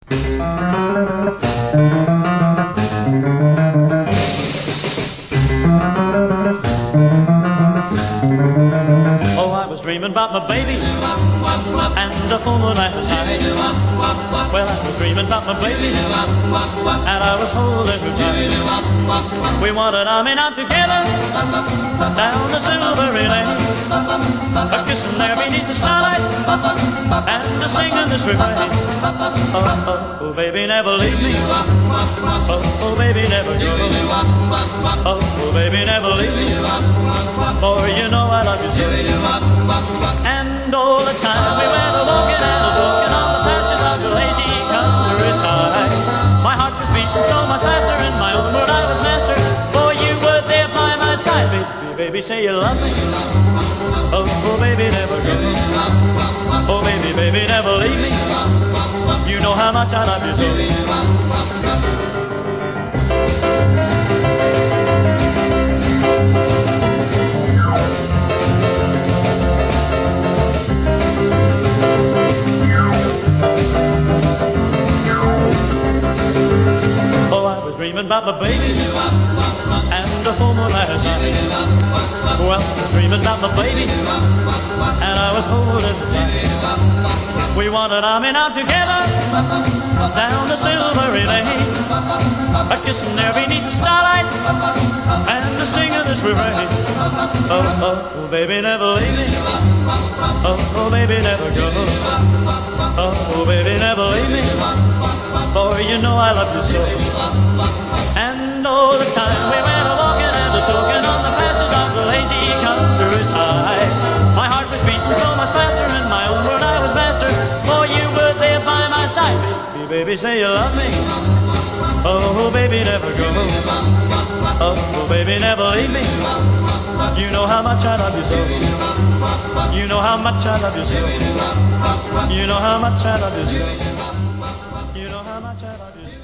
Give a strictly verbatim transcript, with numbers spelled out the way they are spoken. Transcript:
Oh, I was dreaming about my baby and the full moon last night. Well, I was dreaming about my baby and I was holding her tight. We wanted arm in arm together down the silvery lane, a kissing there beneath the starlight and a singing this refrain. Oh, oh, oh, baby, never leave me. Oh, oh, baby, never go. Oh, oh, baby, never leave me. For you know I love you so. And all the time we went a-walking and a-talking on the patches of the lazy countryside. My heart was beating so much faster, in my own world I was master, for you were there by my side. Baby, baby, say you love me. Oh, oh, baby, never go. Oh, baby, baby, never leave me. You know how much I love you so. Dreaming about my baby and the full moon last night. Well, I was dreaming about my baby and I was holding her tight. We wanted arm in arm together down the silvery lane, a kissing there beneath the starlight and a singing this refrain. Oh, oh, oh, baby, never leave me. Oh, oh, baby, never go. Oh, oh, baby, never leave me. For you know I love you so. And all the time we went a-walking and a-talking on the patches of the lazy countryside. My heart was beating so much faster, in my own world I was master, for you were there by my side. Baby, baby, say you love me. Oh, baby, never go. Oh, baby, never leave me. You know how much I love you so. You know how much I love you so. You know how much I love you so. You know how much I love you so.